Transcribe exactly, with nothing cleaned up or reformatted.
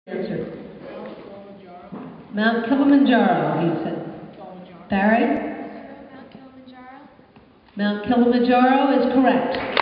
Answer. Mount Kilimanjaro, he said. Barry? Mount Kilimanjaro. Mount Kilimanjaro is correct.